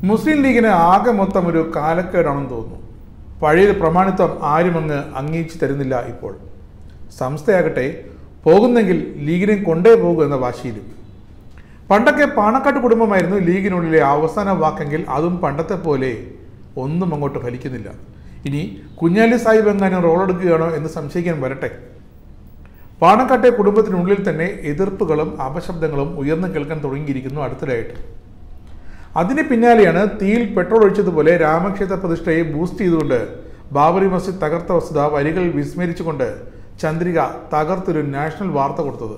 മുസ്ലിം ലീഗിന് ആകെ മൊത്തം ഒരു കാലക്കേടാണെന്ന് തോന്നുന്നു. പഴയ പ്രമാണിത്വം ആരുമങ്ങ് അംഗീകരിച്ചു തരുന്നില്ല ഇപ്പോൾ. സംസ്ഥയാകട്ടെ പോകുന്നെങ്കിൽ ലീഗിനെ കൊണ്ടേ പോകൂ എന്ന വാശിയിലും. പണ്ടൊക്കെ പാണക്കാട്ട് കുടുംബമായിരുന്നു ലീഗിനുള്ളിലെ അവസാന വാക്കെങ്കിൽ അതും പണ്ടത്തെ പോലെ ഒന്നും അങ്ങോട്ട് ഫലിക്കുന്നില്ല. ഇനി കുഞ്ഞാലി സാഹിബ് എങ്ങാനും റോളെടുക്കുകയാണോ എന്ന് സംശയിക്കാൻ വരട്ടെ. പാണക്കാട്ടെ കുടുംബത്തിനുള്ളിൽ തന്നെ എതിർപ്പുകളും അപശബ്ദങ്ങളും ഉയർന്നു കേൾക്കാൻ തുടങ്ങിയിരിക്കുന്നു അടുത്തിടെയായിട്ട്. അതിന് പിന്നാലെയാണ് തീയിൽ പെട്രോൾ ഒഴിച്ചതുപോലെ രാമക്ഷേത്ര പ്രതിഷ്ഠയെ ബൂസ്റ്റ് ചെയ്തുകൊണ്ട് ബാബറി മസ്ജിദ് തകർത്ത വസ്തുത വരികൾ വിസ്മരിച്ചുകൊണ്ട് ചന്ദ്രിക തകർത്തൊരു നാഷണൽ വാർത്ത കൊടുത്തത്.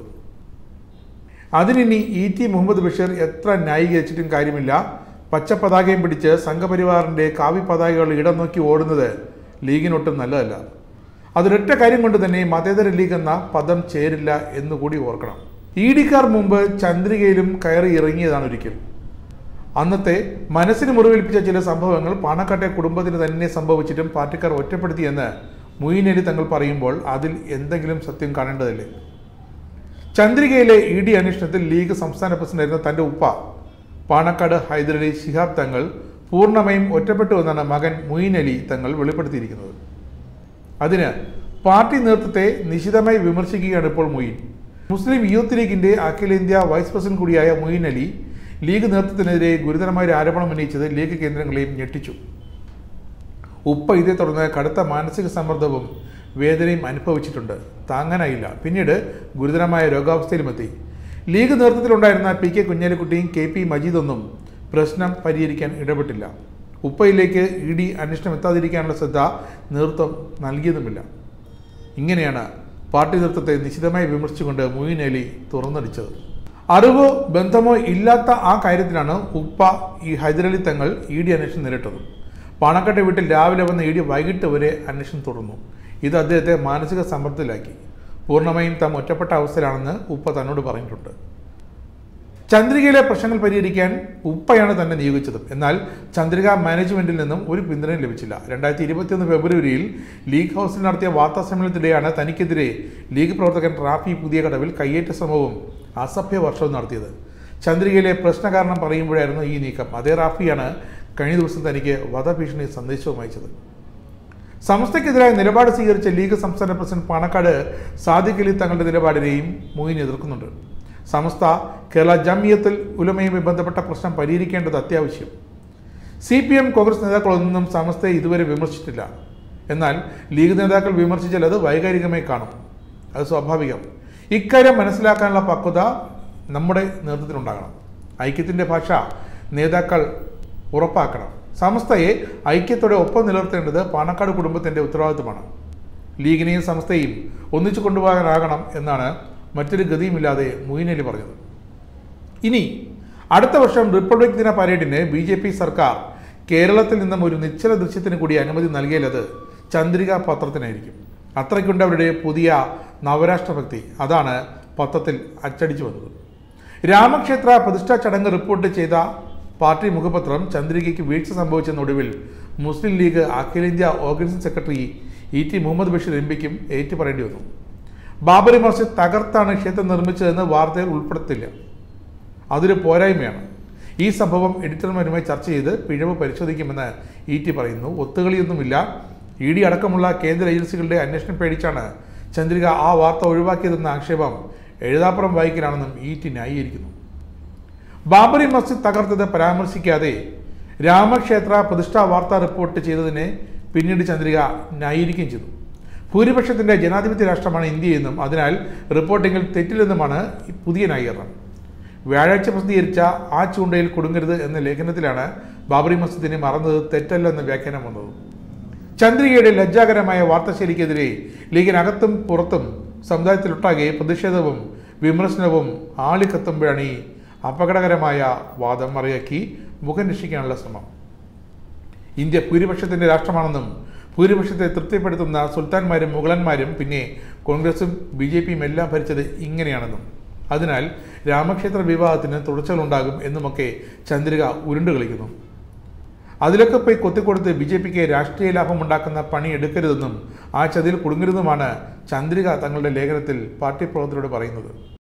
അതിനി ET മുഹമ്മദ് ബഷീർ എത്ര ന്യായീകരിച്ചിട്ടും കാര്യമില്ല. പച്ച പതാകയും പിടിച്ച് സംഘപരിവാറിൻ്റെ കാവ്യ പതാകകൾ ഇടം നോക്കി ഓടുന്നത് ലീഗിനൊട്ടും നല്ലതല്ല. അതൊരൊറ്റ കാര്യം കൊണ്ട് തന്നെ മതേതര ലീഗ് എന്ന പദം ചേരില്ല എന്നുകൂടി ഓർക്കണം. EDക്കാർ മുമ്പ് ചന്ദ്രികയിലും കയറി ഇറങ്ങിയതാണ് ഒരിക്കൽ. അന്നത്തെ മനസ്സിന് മുറിവേൽപ്പിച്ച ചില സംഭവങ്ങൾ പാണക്കാട്ടെ കുടുംബത്തിന് തന്നെ സംഭവിച്ചിട്ടും പാർട്ടിക്കാർ ഒറ്റപ്പെടുത്തിയെന്ന് മൊയ്ൻ അലി തങ്ങൾ പറയുമ്പോൾ അതിൽ എന്തെങ്കിലും സത്യം കാണേണ്ടതല്ലേ? ചന്ദ്രികയിലെ ED അന്വേഷണത്തിൽ ലീഗ് സംസ്ഥാന പ്രസിഡന്റായിരുന്ന തൻ്റെ ഉപ്പ പാണക്കാട് ഹൈദരലി ശിഹാബ് തങ്ങൾ പൂർണ്ണമായും ഒറ്റപ്പെട്ടു എന്നാണ് മകൻ മൊയ്ൻ അലി തങ്ങൾ വെളിപ്പെടുത്തിയിരിക്കുന്നത്. അതിന് പാർട്ടി നേതൃത്വത്തെ നിശിതമായി വിമർശിക്കുകയാണ് ഇപ്പോൾ മൊയ്ൻ. മുസ്ലിം യൂത്ത് ലീഗിന്റെ അഖിലേന്ത്യാ വൈസ് പ്രസിഡന്റ് കൂടിയായ മൊയ്ൻ അലി ലീഗ് നേതൃത്വത്തിനെതിരെ ഗുരുതരമായ ഒരു ആരോപണം ഉന്നയിച്ചത് ലീഗ് കേന്ദ്രങ്ങളെയും ഞെട്ടിച്ചു. ഉപ്പ ഇതേ തുടർന്ന് കടുത്ത മാനസിക സമ്മർദ്ദവും വേദനയും അനുഭവിച്ചിട്ടുണ്ട്. താങ്ങാനായില്ല. പിന്നീട് ഗുരുതരമായ രോഗാവസ്ഥയിലുമെത്തി. ലീഗ് നേതൃത്വത്തിലുണ്ടായിരുന്ന PK കുഞ്ഞാലിക്കുട്ടിയും KP മജീദൊന്നും പ്രശ്നം പരിഹരിക്കാൻ ഇടപെട്ടില്ല. ഉപ്പയിലേക്ക് ED അന്വേഷണം എത്താതിരിക്കാനുള്ള ശ്രദ്ധ നേതൃത്വം നൽകിയതുമില്ല. ഇങ്ങനെയാണ് പാർട്ടി നേതൃത്വത്തെ നിശിതമായി വിമർശിച്ചുകൊണ്ട് മൊയ്ൻ അലി തുറന്നടിച്ചത്. അറിവോ ബന്ധമോ ഇല്ലാത്ത ആ കാര്യത്തിലാണ് ഉപ്പ ഹൈദരലി തങ്ങൾ ED അന്വേഷണം നേരിട്ടത്. പാണക്കാട്ടെ വീട്ടിൽ രാവിലെ വന്ന ED വൈകിട്ട് വരെ അന്വേഷണം തുടർന്നു. ഇത് അദ്ദേഹത്തെ മാനസിക സമ്മർദ്ദത്തിലാക്കി. പൂർണ്ണമായും താൻ ഒറ്റപ്പെട്ട അവസ്ഥയിലാണെന്ന് ഉപ്പ തന്നോട് പറഞ്ഞിട്ടുണ്ട്. ചന്ദ്രികയിലെ പ്രശ്നങ്ങൾ പരിഹരിക്കാൻ ഉപ്പയാണ് തന്നെ നിയോഗിച്ചത്. എന്നാൽ ചന്ദ്രിക മാനേജ്മെന്റിൽ നിന്നും ഒരു പിന്തുണയും ലഭിച്ചില്ല. 2021 ഫെബ്രുവരിയിൽ ലീഗ് ഹൗസിൽ നടത്തിയ വാർത്താ സമ്മേളനത്തിനിടെയാണ് തനിക്കെതിരെ ലീഗ് പ്രവർത്തകൻ റാഫി പുതിയ കടവിൽ കയ്യേറ്റ ശ്രമവും അസഭ്യ വർഷവും നടത്തിയത്. ചന്ദ്രികയിലെ പ്രശ്ന കാരണം പറയുമ്പോഴായിരുന്നു ഈ നീക്കം. അതേ റാഫിയാണ് കഴിഞ്ഞ ദിവസം തനിക്ക് വധഭീഷണി സന്ദേശവും അയച്ചത്. സമസ്തയ്ക്കെതിരായ നിലപാട് സ്വീകരിച്ച ലീഗ് സംസ്ഥാന പ്രസിഡന്റ് പാണക്കാട് സാദിഖ് അലി തങ്ങളുടെ നിലപാടിനെയും മൊയ്ൻ എതിർക്കുന്നുണ്ട്. സമസ്ത കേരള ജംഇയ്യത്തുൽ ഉലമയുമായി ബന്ധപ്പെട്ട പ്രശ്നം പരിഹരിക്കേണ്ടത് അത്യാവശ്യം. CPM കോൺഗ്രസ് നേതാക്കളൊന്നും സമസ്തയെ ഇതുവരെ വിമർശിച്ചിട്ടില്ല. എന്നാൽ ലീഗ് നേതാക്കൾ വിമർശിച്ചാൽ അത് വൈകാരികമായി കാണും. അത് സ്വാഭാവികം. ഇക്കാര്യം മനസ്സിലാക്കാനുള്ള പക്വത നമ്മുടെ നേതൃത്വത്തിലുണ്ടാകണം. ഐക്യത്തിൻ്റെ ഭാഷ നേതാക്കൾ ഉറപ്പാക്കണം. സമസ്തയെ ഐക്യത്തോടെ ഒപ്പം നിലനിർത്തേണ്ടത് പാണക്കാട് കുടുംബത്തിൻ്റെ ഉത്തരവാദിത്വമാണ്. ലീഗിനെയും സമസ്തയും ഒന്നിച്ചു കൊണ്ടുപോകാനാകണം എന്നാണ് മറ്റൊരു ഗതിയുമില്ലാതെ മൊയ്ൻ അലി പറഞ്ഞത്. ഇനി അടുത്ത വർഷം റിപ്പബ്ലിക് ദിന പരേഡിന് BJP സർക്കാർ കേരളത്തിൽ നിന്നും ഒരു നിശ്ചല ദൃശ്യത്തിന് കൂടി അനുമതി നൽകിയാൽ അത് ചന്ദ്രിക പത്രത്തിനായിരിക്കും. അത്രയ്ക്കുണ്ട് അവരുടെ പുതിയ നവരാഷ്ട്രഭക്തി. അതാണ് പത്രത്തിൽ അച്ചടിച്ചു വന്നത്. രാമക്ഷേത്ര പ്രതിഷ്ഠാ ചടങ്ങ് റിപ്പോർട്ട് ചെയ്ത പാർട്ടി മുഖപത്രം ചന്ദ്രികയ്ക്ക് വീഴ്ച സംഭവിച്ചെന്നൊടുവിൽ മുസ്ലിം ലീഗ് അഖിലേന്ത്യാ organising secretary ET Muhammad Basheer MPക്കും ഏറ്റുപറയേണ്ടി വന്നു. ബാബറി മസ്ജിദ് തകർത്താണ് ക്ഷേത്രം നിർമ്മിച്ചതെന്ന് വാർത്തയിൽ ഉൾപ്പെടുത്തില്ല. അതൊരു പോരായ്മയാണ്. ഈ സംഭവം എഡിറ്റർമാരുമായി ചർച്ച ചെയ്ത് പിഴവ് പരിശോധിക്കുമെന്ന് ET പറയുന്നു. ഒത്തുകളിയൊന്നുമില്ല. ED അടക്കമുള്ള കേന്ദ്ര ഏജൻസികളുടെ അന്വേഷണം പേടിച്ചാണ് ചന്ദ്രിക ആ വാർത്ത ഒഴിവാക്കിയതെന്ന ആക്ഷേപം എഴുതാപ്പുറം വായിക്കലാണെന്നും ET ന്യായീകരിക്കുന്നു. ബാബറി മസ്ജിദ് തകർത്തത് പരാമർശിക്കാതെ രാമക്ഷേത്ര പ്രതിഷ്ഠാ വാർത്താ റിപ്പോർട്ട് ചെയ്തതിനെ പിന്നീട് ചന്ദ്രിക ന്യായീകരിക്കുകയും ചെയ്തു. ഭൂരിപക്ഷത്തിൻ്റെ ജനാധിപത്യ രാഷ്ട്രമാണ് ഇന്ത്യയെന്നും അതിനാൽ റിപ്പോർട്ടിങ്ങിൽ തെറ്റില്ലെന്നുമാണ് പുതിയ ന്യായീകരണം. വ്യാഴാഴ്ച പ്രസിദ്ധീകരിച്ച ആ ചൂണ്ടയിൽ കുടുങ്ങരുത് എന്ന ലേഖനത്തിലാണ് ബാബറി മസ്ജിദിനെ മറന്നത് തെറ്റല്ലെന്ന വ്യാഖ്യാനം വന്നത്. ചന്ദ്രികയുടെ ലജ്ജാകരമായ വാർത്താശൈലിക്കെതിരെ ലീഗിനകത്തും പുറത്തും സമുദായത്തിലൊട്ടാകെ പ്രതിഷേധവും വിമർശനവും ആളിക്കത്തുമ്പോഴാണ് ഈ അപകടകരമായ വാദം മറിയാക്കി മുഖം രക്ഷിക്കാനുള്ള ശ്രമം. ഇന്ത്യ ഭൂരിപക്ഷത്തിൻ്റെ രാഷ്ട്രമാണെന്നും ഭൂരിപക്ഷത്തെ തൃപ്തിപ്പെടുത്തുന്ന സുൽത്താൻമാരും മുഗളന്മാരും പിന്നെ കോൺഗ്രസും BJPയും എല്ലാം ഭരിച്ചത് ഇങ്ങനെയാണെന്നും അതിനാൽ രാമക്ഷേത്ര വിവാഹത്തിന് തുടർച്ചകളുണ്ടാകും എന്നുമൊക്കെ ചന്ദ്രിക ഉരുണ്ടു കളിക്കുന്നു. അതിലൊക്കെ പോയി കൊത്തിക്കൊടുത്ത് BJPക്ക് രാഷ്ട്രീയ ലാഭമുണ്ടാക്കുന്ന പണി എടുക്കരുതെന്നും ആ ചതിയിൽ കുടുങ്ങരുതെന്നുമാണ് ചന്ദ്രിക തങ്ങളുടെ ലേഖനത്തിൽ പാർട്ടി പ്രവർത്തകരോട് പറയുന്നത്.